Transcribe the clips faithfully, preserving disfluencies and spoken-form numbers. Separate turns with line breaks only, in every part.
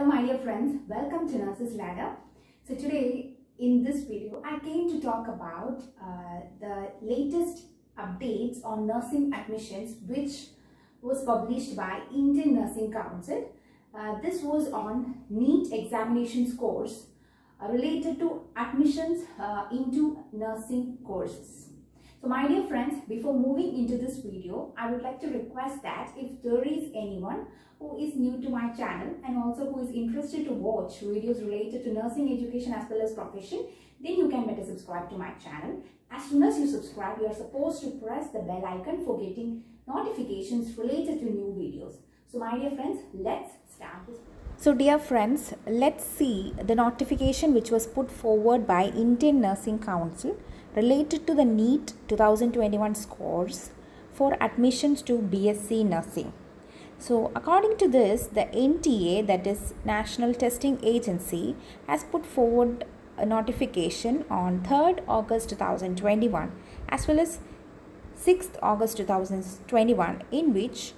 Hello my dear friends, welcome to Nurses Ladder. So today in this video I came to talk about uh, the latest updates on nursing admissions which was published by Indian Nursing Council. Uh, this was on NEET examination scores uh, related to admissions uh, into nursing courses. So my dear friends, before moving into this video, I would like to request that if there is anyone who is new to my channel and also who is interested to watch videos related to nursing education as well as profession, then you can better subscribe to my channel. As soon as you subscribe, you are supposed to press the bell icon for getting notifications related to new videos. So my dear friends, let's start this.
So dear friends, let's see the notification which was put forward by Indian Nursing Council related to the NEET twenty twenty-one scores for admissions to B S c Nursing. So according to this, the N T A, that is National Testing Agency, has put forward a notification on third August two thousand twenty-one as well as sixth August two thousand twenty-one, in which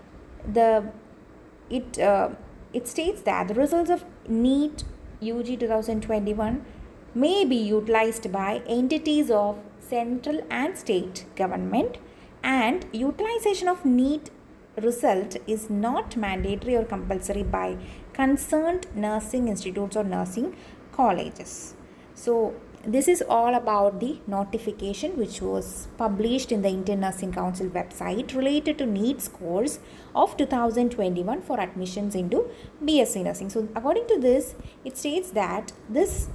the it uh, it states that the results of NEET U G twenty twenty-one may be utilized by entities of central and state government, and utilization of NEET result is not mandatory or compulsory by concerned nursing institutes or nursing colleges. So this is all about the notification which was published in the Indian Nursing Council website related to NEET scores of two thousand twenty-one for admissions into B S c Nursing. So according to this, it states that this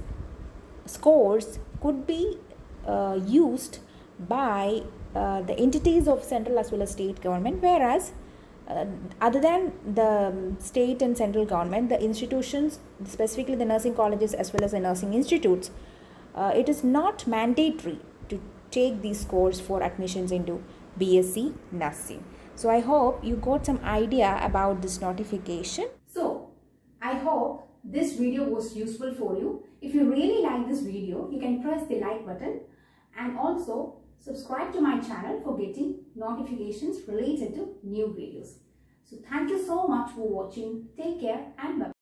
scores could be uh, used by uh, the entities of central as well as state government, whereas uh, other than the state and central government, the institutions, specifically the nursing colleges as well as the nursing institutes, uh, it is not mandatory to take these scores for admissions into B S c Nursing. So I hope you got some idea about this notification.
So I hope this video was useful for you. If you really like this video, you can press the like button and also subscribe to my channel for getting notifications related to new videos. So thank you so much for watching. Take care and bye.